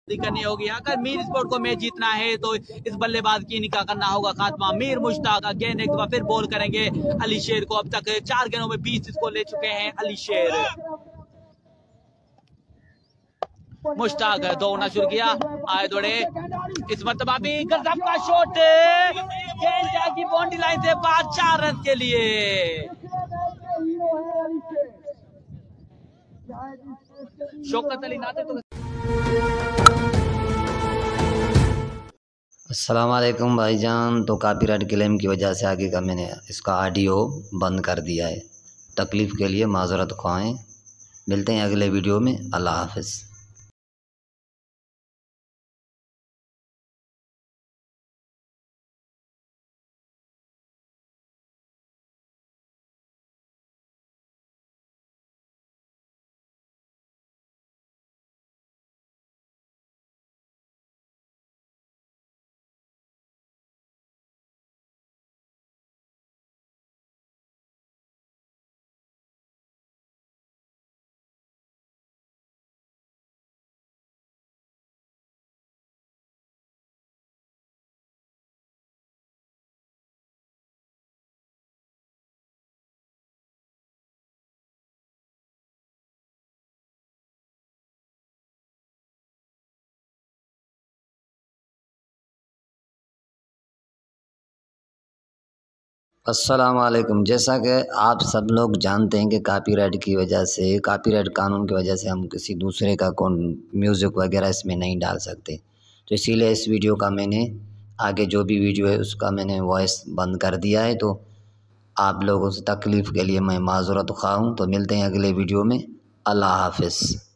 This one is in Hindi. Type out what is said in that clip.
करनी होगी। अगर मीर स्पोर्ट को मैच जीतना है तो इस बल्लेबाज की इनिंग का करना होगा खात्मा। मीर मुश्ताक गेंद एक बार फिर बॉल करेंगे अली शेर को। अब तक 4 गेंदों में 20 स्कोर ले चुके हैं अली शेर। मुश्ताक दौड़ना शुरू किया, आए दौड़े, इस मरतबा भी गजब का शॉट, गेंद जाएगी बाउंड्री लाइन से बाहर 4 रन के लिए। शौकत अली नाते तो अस्सलाम वालेकुम भाईजान। तो कॉपीराइट क्लेम की वजह से आगे का मैंने इसका ऑडियो बंद कर दिया है। तकलीफ़ के लिए माज़रत ख्वाएं। मिलते हैं अगले वीडियो में। अल्लाह हाफ़िज़। अस्सलाम वालेकुम। जैसा कि आप सब लोग जानते हैं कि कॉपीराइट की वजह से, कॉपीराइट कानून की वजह से हम किसी दूसरे का कौन म्यूज़िक वगैरह इसमें नहीं डाल सकते। तो इसीलिए इस वीडियो का मैंने आगे जो भी वीडियो है उसका मैंने वॉइस बंद कर दिया है। तो आप लोगों से तकलीफ़ के लिए मैं माज़रत ख़्वाह हूँ। तो मिलते हैं अगले वीडियो में। अल्लाह हाफ़िज़।